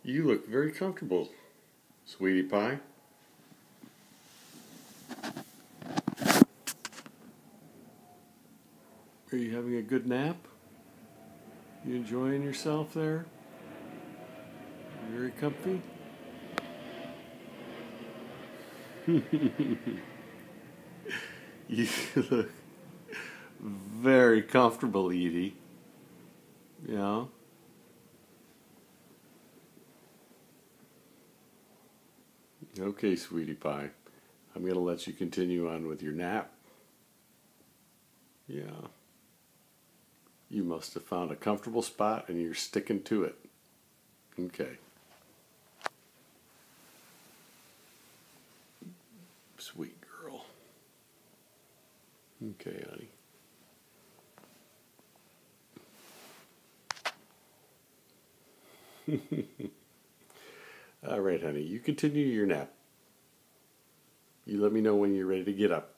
You look very comfortable, sweetie pie. Are you having a good nap? You enjoying yourself there? Very comfy? You look very comfortable, Edie. Yeah. Okay, sweetie pie. I'm going to let you continue on with your nap. Yeah. You must have found a comfortable spot and you're sticking to it. Okay. Sweet girl. Okay, honey. All right, honey. You continue your nap. You let me know when you're ready to get up.